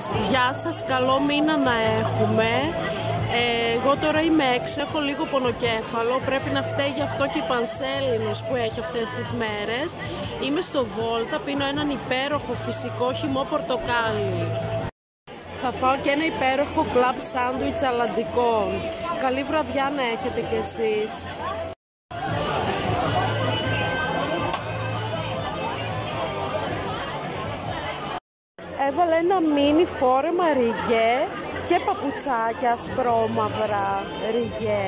Γεια σας, καλό μήνα να έχουμε. Εγώ τώρα είμαι έξω, έχω λίγο πονοκέφαλο, πρέπει να φταίει γι' αυτό και η πανσέλινος που έχει αυτές τις μέρες. Είμαι στο Βόλτα, πίνω έναν υπέροχο φυσικό χυμό πορτοκάλι. Θα φάω και ένα υπέροχο κλαμπ σάντουιτς αλλαντικών. Καλή βραδιά να έχετε κι εσείς. Έβαλα ένα μίνι φόρεμα ριγέ και παπουτσάκια ασπρόμαυρα ριγέ.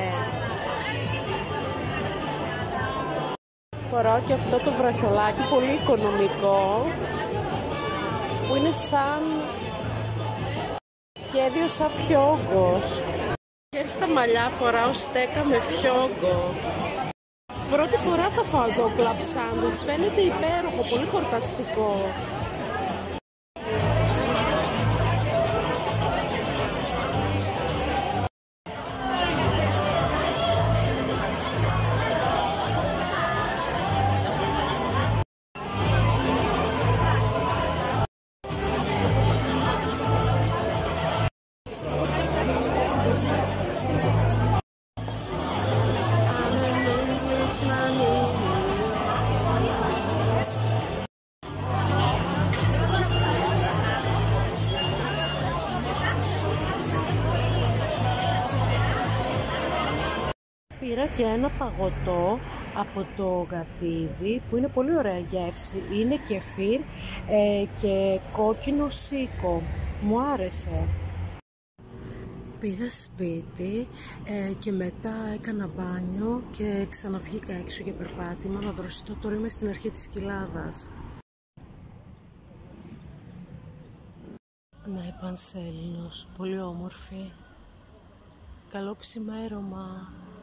Φοράω και αυτό το βραχιολάκι πολύ οικονομικό που είναι σαν σχέδιο σαν φιόγκος. Και στα μαλλιά φοράω στέκα με φιόγκο. Πρώτη φορά θα φάω εδώ κλαμπ σάντουιτς, φαίνεται υπέροχο, πολύ χορταστικό. Πήρα και ένα παγωτό από το Γατίδι που είναι πολύ ωραία γεύση. Είναι κεφίρ και κόκκινο σίκο. Μου άρεσε. Πήγα σπίτι και μετά έκανα μπάνιο και ξαναβγήκα έξω για περπάτημα να δροσιστώ. Τώρα είμαι στην αρχή της Κοιλάδας. Να, η πανσέλινος, πολύ όμορφη. Καλό ξημέρωμα.